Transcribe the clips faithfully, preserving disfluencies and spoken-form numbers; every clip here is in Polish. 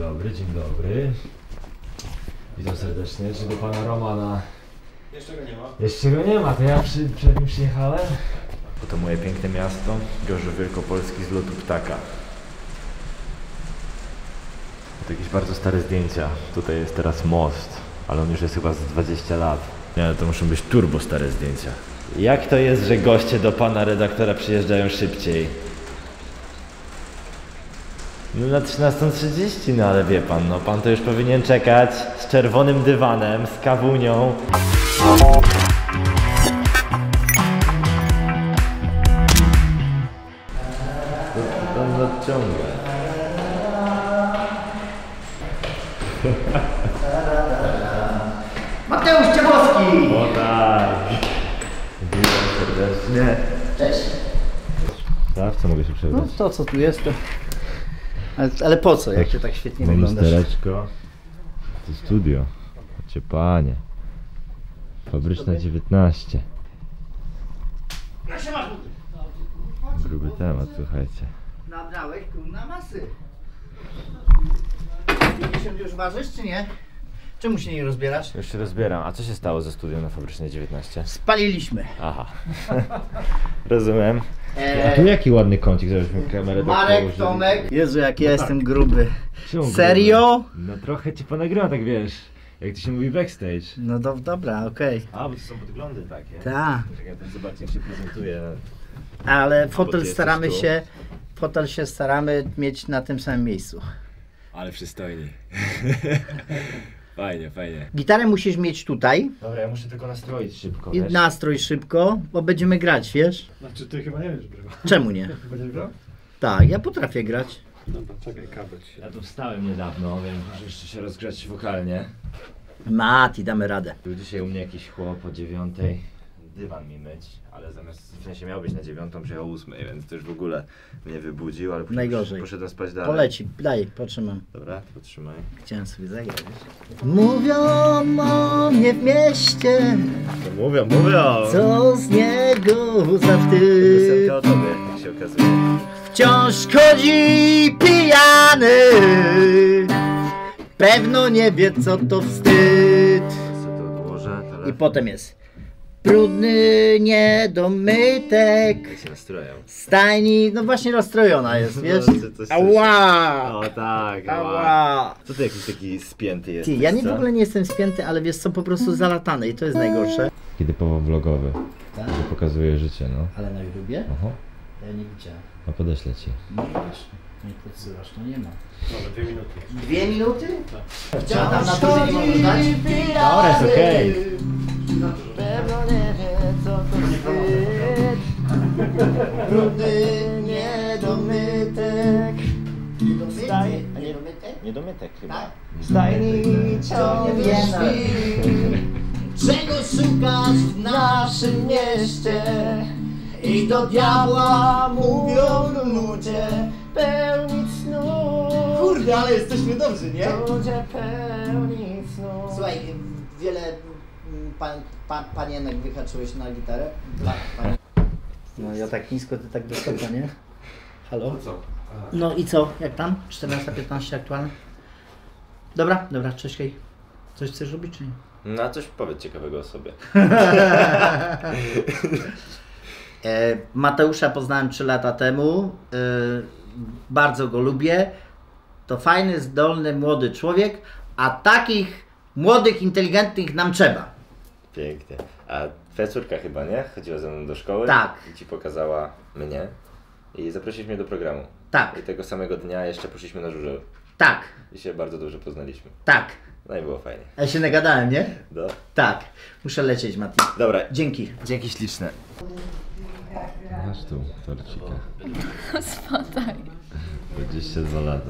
dobry, dzień dobry. Witam serdecznie, czy do pana Romana? Jeszcze go nie ma. Jeszcze go nie ma, to ja przy, przed nim przyjechałem. Oto moje piękne miasto, Gorzów Wielkopolski z lotu ptaka. To jakieś bardzo stare zdjęcia. Tutaj jest teraz most, ale on już jest chyba z dwadzieścia lat. Nie, ale to muszą być turbo stare zdjęcia. Jak to jest, że goście do pana redaktora przyjeżdżają szybciej? No na trzynastą trzydzieści, no ale wie pan, no pan to już powinien czekać z czerwonym dywanem, z kawunią. To pan nadciąga. Mateusz Ciebowski! O tak! Witam serdecznie. Cześć. Tak, co mogę się No przebrać? to co tu jest to... Ale, ale po co, jak się tak świetnie Mam wyglądasz? lustereczko. To studio. Chodźcie panie. Fabryczna dziewiętnaście. Gruby temat, słuchajcie. Nabrałeś tu na masy. pięćdziesiąt już ważysz, czy nie? Czemu się nie rozbierasz? Już się rozbieram. A co się stało ze studium na Fabrycznej dziewiętnaście? Spaliliśmy. Aha. Rozumiem. Eee, A tu jaki ładny kącik, żebyśmy kamerę tak Marek, położyli. Tomek. Jezu, jak ja jestem gruby. Czemu Serio? gruby? No trochę ci ponagrywam, tak wiesz. Jak to się mówi backstage. No do, dobra, okej. A, bo to są podglądy takie. Tak. Jak zobaczcie, jak się prezentuje. Ale ty fotel jesteś staramy tu. się, fotel się staramy mieć na tym samym miejscu. Ale przystojni. Fajnie, fajnie. Gitarę musisz mieć tutaj Dobra, ja muszę tylko nastroić szybko, i wiesz? nastrój szybko, bo będziemy grać, wiesz? Znaczy ty chyba nie wiesz, brywa. Czemu nie? Będziesz grał? Tak, ja potrafię grać. Dobra, czekaj, kabel się. Ja tu wstałem niedawno, więc muszę jeszcze się rozgrzać wokalnie. Mati, damy radę. Był dzisiaj u mnie jakiś chłop o dziewiątej. Dywan mi myć, ale zamiast, w sensie miał być na dziewiątą, przyjechał o ósmej, więc to już w ogóle mnie wybudził, ale później Najgorzej. poszedłem spać dalej. Poleci, daj, potrzymam. Dobra, potrzymaj. Chciałem sobie zagrać. Mówią o mnie w mieście, To mówią, mówią! co z niego za wstyd. Piosenka o tobie, jak się okazuje. Wciąż chodzi pijany, pewno nie wie co to wstyd. Co to odłożę, I potem jest brudny niedomytek, się nastroją. stajni, no właśnie rozstrojona jest, wiesz? No, to- to- to- Ała! O tak, ała. Ała! Co ty jakiś taki spięty Ty, jesteś, ja nie, co? w ogóle nie jestem spięty, ale wiesz co, po prostu zalatany i to jest najgorsze. Taki typowo vlogowy, Tak? który pokazuje życie, no. Ale na YouTubie? Oho, Ja nie widziałem. a podeślę ci. Nie wiesz, nie podsyłasz, to nie ma. Dobra, dwie minuty. Dwie minuty? Chciałem tam na to nie możesz dać? Dobra, jest okej. Pewno nie wie co to wstyd. Brudny niedomytek. Staj... A niedomytek? Niedomytek chyba. Tak. Stajni ciągle śpi. Czego szukasz w naszym mieście? I do diabła mówią ludzie pełni snu. Kurde, ale jesteśmy dobrzy, nie? Ludzie pełni snu. Słuchaj, wiele mm, pan, pa, panienek wyhaczyłeś na gitarę? Dla pani. No ja tak nisko, ty tak wysoko, nie? Halo? Co? No i co? Jak tam? czternasta piętnaście aktualne? Dobra, dobra, cześć hej. Coś chcesz robić czy nie? No a coś powiedz ciekawego o sobie. E, Mateusza poznałem trzy lata temu. E, bardzo go lubię. To fajny, zdolny, młody człowiek, a takich młodych, inteligentnych nam trzeba. Pięknie. A twoja córka chyba, nie? Chodziła ze mną do szkoły. Tak. I ci pokazała mnie. I zaprosiliśmy mnie do programu. Tak, I tego samego dnia jeszcze poszliśmy na żurzel. tak, I się bardzo dobrze poznaliśmy. tak. No i było fajnie. Ja się nagadałem, nie? Do. Tak. Muszę lecieć, Mati. Dobra. Dzięki. Dzięki śliczne. Masz tu torcika. Spadaj. dwadzieścia dwa lata.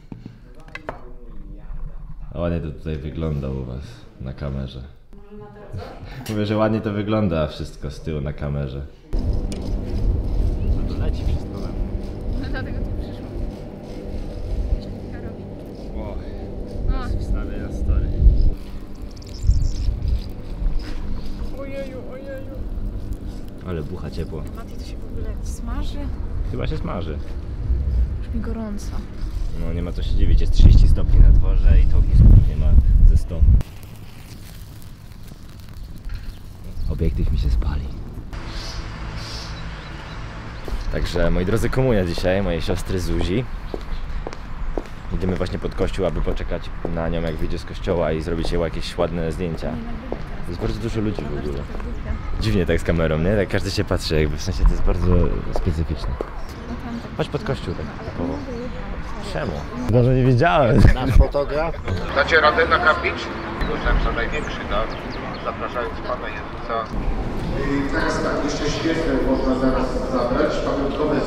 A ładnie to tutaj wygląda u was na kamerze. Mówię, że ładnie to wygląda wszystko z tyłu na kamerze. No to leci wszystko we mnie. No dlatego tu przyszłam. Jeszcze kilka robi. O, O. wstawię na story. Ojeju, ojeju. Ale bucha ciepło. Mati, to się w ogóle smaży? Chyba się smaży. Już mi gorąco. No nie ma co się dziwić, jest trzydzieści stopni na może i to ognisko nie ma ze sto. Obiektyw mi się spali. Także moi drodzy, komunia dzisiaj, mojej siostry Zuzi. Idziemy właśnie pod kościół, aby poczekać na nią, jak wyjdzie z kościoła i zrobić jej jakieś ładne zdjęcia. Jest bardzo dużo ludzi w ogóle. Dziwnie tak z kamerą, nie? Tak każdy się patrzy, jakby w sensie to jest bardzo specyficzne. Chodź pod kościół tak typowo. Czemu? Może nie wiedziałem. Nasz fotograf. Dacie radę nakapić? Jerusalem za największy, tak? Zapraszając Pana Jezusa. I teraz tak, jeszcze świetne można zaraz zabrać, pamiątkowe.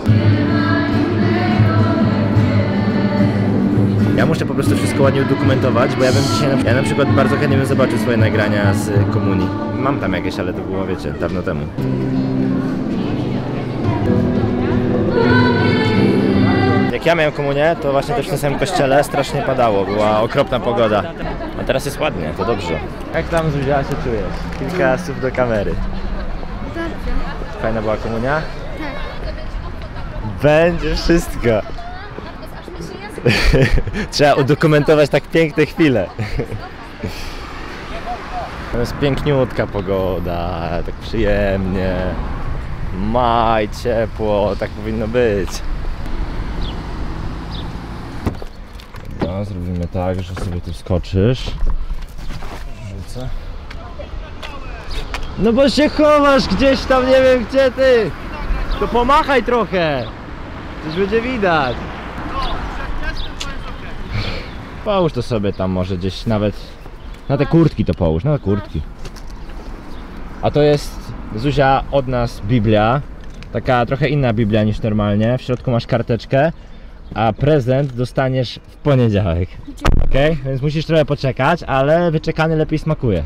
Ja muszę po prostu wszystko ładnie udokumentować, bo ja bym dzisiaj, na, ja na przykład bardzo chętnie bym zobaczył swoje nagrania z komunii. Mam tam jakieś, ale to było, wiecie, dawno temu. Jak ja miałem komunię, to właśnie też w tym samym kościele strasznie padało, była okropna pogoda. A teraz jest ładnie, to dobrze. Jak tam, Zuzia, się czujesz? Kilka słów do kamery. Dobrze. Fajna była komunia? Tak. Będzie wszystko. Trzeba udokumentować tak piękne chwile. To jest piękniutka pogoda, tak przyjemnie. Maj, ciepło, tak powinno być. Dobra, zrobimy tak, że sobie tu wskoczysz. Rzucę. No bo się chowasz gdzieś tam, nie wiem gdzie ty. To pomachaj trochę. Coś będzie widać. Połóż to sobie tam może gdzieś nawet na te kurtki to połóż, na te kurtki. A to jest, Zuzia, od nas Biblia. Taka trochę inna Biblia niż normalnie. W środku masz karteczkę, a prezent dostaniesz w poniedziałek. Okej? Okay? Więc musisz trochę poczekać, ale wyczekany lepiej smakuje.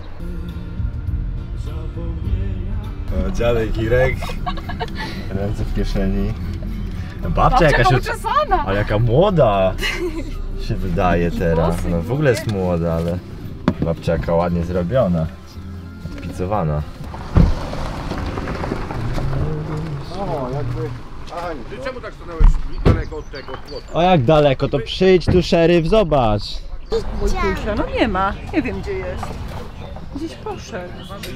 O, dziadek Irek. Ręce w kieszeni. Babcia jakaś uczesana. Ale jaka młoda się wydaje teraz. No w ogóle jest młoda, ale babcia jaka ładnie zrobiona. Odpicowana. O, jakby... Ty czemu tak stanąłeś daleko od tego płotu? O jak daleko, to przyjdź tu, szeryf, zobacz. Wojtusza, no nie ma, nie wiem gdzie jest. Gdzieś poszedł.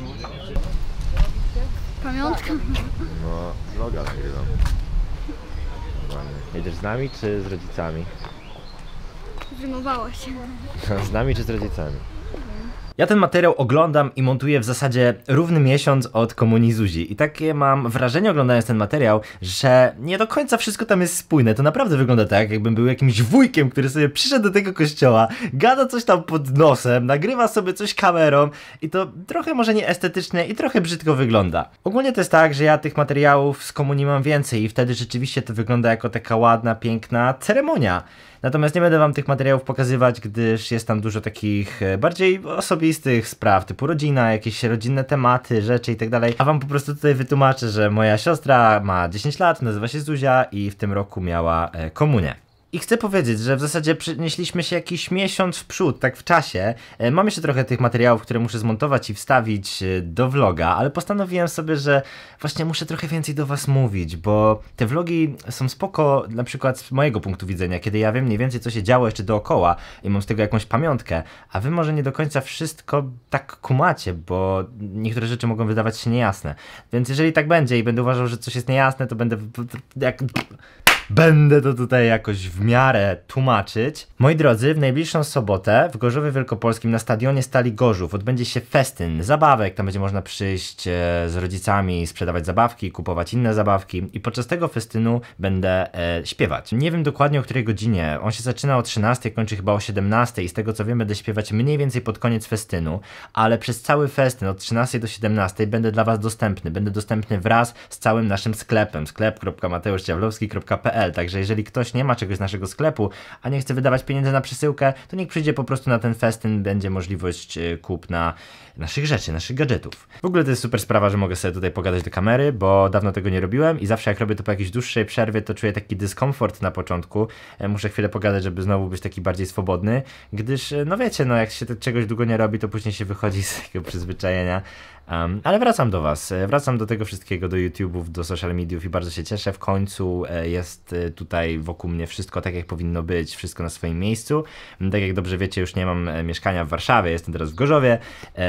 Pamiątka. No, vloga nagrywam. Jedziesz z nami czy z rodzicami? Rymowało się. Z nami czy z rodzicami? Ja ten materiał oglądam i montuję w zasadzie równy miesiąc od komunii Zuzi. I takie mam wrażenie, oglądając ten materiał, że nie do końca wszystko tam jest spójne. To naprawdę wygląda tak, jakbym był jakimś wujkiem, który sobie przyszedł do tego kościoła, gada coś tam pod nosem, nagrywa sobie coś kamerą i to trochę może nieestetyczne i trochę brzydko wygląda. Ogólnie to jest tak, że ja tych materiałów z komunii mam więcej i wtedy rzeczywiście to wygląda jako taka ładna, piękna ceremonia. Natomiast nie będę wam tych materiałów pokazywać, gdyż jest tam dużo takich bardziej osobistych spraw, typu rodzina, jakieś rodzinne tematy, rzeczy i tak dalej. A wam po prostu tutaj wytłumaczę, że moja siostra ma dziesięć lat, nazywa się Zuzia i w tym roku miała komunię. I chcę powiedzieć, że w zasadzie przenieśliśmy się jakiś miesiąc w przód, tak w czasie. Mam jeszcze trochę tych materiałów, które muszę zmontować i wstawić do vloga, ale postanowiłem sobie, że właśnie muszę trochę więcej do was mówić, bo te vlogi są spoko, na przykład z mojego punktu widzenia, kiedy ja wiem mniej więcej, co się działo jeszcze dookoła i mam z tego jakąś pamiątkę, a wy może nie do końca wszystko tak kumacie, bo niektóre rzeczy mogą wydawać się niejasne. Więc jeżeli tak będzie i będę uważał, że coś jest niejasne, to będę jak... Będę to tutaj jakoś w miarę tłumaczyć. Moi drodzy, w najbliższą sobotę w Gorzowie Wielkopolskim na stadionie Stali Gorzów odbędzie się festyn zabawek. Tam będzie można przyjść e, z rodzicami, sprzedawać zabawki, kupować inne zabawki i podczas tego festynu będę e, śpiewać. Nie wiem dokładnie o której godzinie. On się zaczyna o trzynastej, kończy chyba o siedemnastej i z tego co wiem będę śpiewać mniej więcej pod koniec festynu, ale przez cały festyn od trzynastej do siedemnastej będę dla was dostępny. Będę dostępny wraz z całym naszym sklepem. sklep kropka mateusz ciawlowski kropka p l. Także jeżeli ktoś nie ma czegoś z naszego sklepu, a nie chce wydawać pieniędzy na przesyłkę, to niech przyjdzie po prostu na ten festyn, będzie możliwość kupna naszych rzeczy, naszych gadżetów. W ogóle to jest super sprawa, że mogę sobie tutaj pogadać do kamery, bo dawno tego nie robiłem i zawsze jak robię to po jakiejś dłuższej przerwie, to czuję taki dyskomfort na początku. Muszę chwilę pogadać, żeby znowu być taki bardziej swobodny, gdyż, no wiecie, no jak się czegoś długo nie robi, to później się wychodzi z tego przyzwyczajenia. Um, ale wracam do was, wracam do tego wszystkiego, do YouTube'ów, do social mediów i bardzo się cieszę. W końcu jest tutaj wokół mnie wszystko tak, jak powinno być, wszystko na swoim miejscu. Tak jak dobrze wiecie, już nie mam mieszkania w Warszawie, jestem teraz w Gorzowie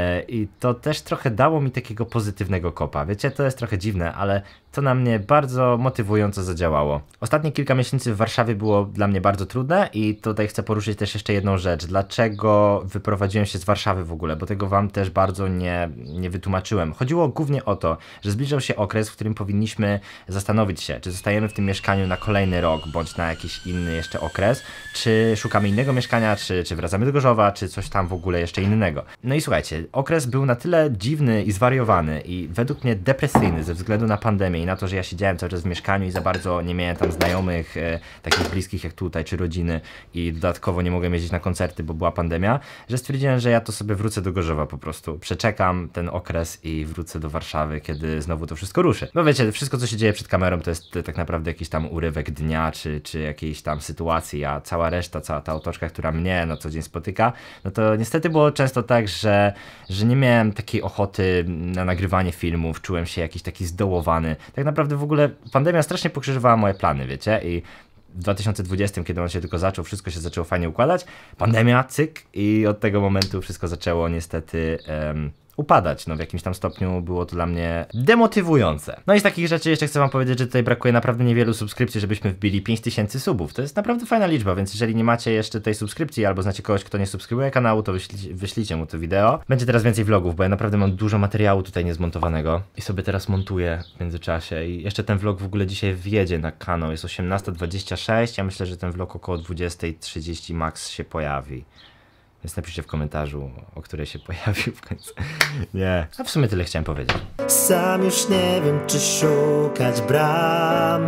i to też trochę dało mi takiego pozytywnego kopa. Wiecie, to jest trochę dziwne, ale to na mnie bardzo motywująco zadziałało. Ostatnie kilka miesięcy w Warszawie było dla mnie bardzo trudne i tutaj chcę poruszyć też jeszcze jedną rzecz. Dlaczego wyprowadziłem się z Warszawy w ogóle, bo tego wam też bardzo nie, nie wytłumaczyłem. Chodziło głównie o to, że zbliżał się okres, w którym powinniśmy zastanowić się, czy zostajemy w tym mieszkaniu na kolejny rok, bądź na jakiś inny jeszcze okres, czy szukamy innego mieszkania, czy, czy wracamy do Gorzowa, czy coś tam w ogóle jeszcze innego. No i słuchajcie, okres był na tyle dziwny i zwariowany i według mnie depresyjny ze względu na pandemię i na to, że ja siedziałem cały czas w mieszkaniu i za bardzo nie miałem tam znajomych, e, takich bliskich jak tutaj, czy rodziny i dodatkowo nie mogłem jeździć na koncerty, bo była pandemia, że stwierdziłem, że ja to sobie wrócę do Gorzowa po prostu. Przeczekam ten okres i wrócę do Warszawy, kiedy znowu to wszystko ruszy. No wiecie, wszystko co się dzieje przed kamerą to jest tak naprawdę jakiś tam urywek dnia, czy, czy jakiejś tam sytuacji, a cała reszta, cała ta otoczka, która mnie na co dzień spotyka, no to niestety było często tak, że, że nie miałem takiej ochoty na nagrywanie filmów, czułem się jakiś taki zdołowany. Tak naprawdę w ogóle pandemia strasznie pokrzyżowała moje plany, wiecie, i w dwa tysiące dwudziestym, kiedy on się tylko zaczął, wszystko się zaczęło fajnie układać, pandemia, cyk, i od tego momentu wszystko zaczęło niestety um, upadać. No w jakimś tam stopniu było to dla mnie demotywujące. No i z takich rzeczy jeszcze chcę wam powiedzieć, że tutaj brakuje naprawdę niewielu subskrypcji, żebyśmy wbili pięć tysięcy subów. To jest naprawdę fajna liczba, więc jeżeli nie macie jeszcze tej subskrypcji, albo znacie kogoś, kto nie subskrybuje kanału, to wyśli wyślijcie mu to wideo. Będzie teraz więcej vlogów, bo ja naprawdę mam dużo materiału tutaj niezmontowanego i sobie teraz montuję w międzyczasie i jeszcze ten vlog w ogóle dzisiaj wjedzie na kanał. Jest osiemnasta dwadzieścia sześć, ja myślę, że ten vlog około dwudziesta trzydzieści max się pojawi. Więc napiszcie w komentarzu, o której się pojawił w końcu. Nie. A w sumie tyle chciałem powiedzieć. Sam już nie wiem, czy szukać bram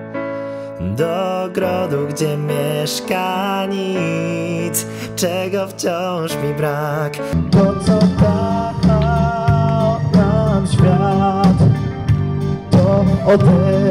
do ogrodu, gdzie mieszka nic, czego wciąż mi brak. Po co dał nam świat, to ode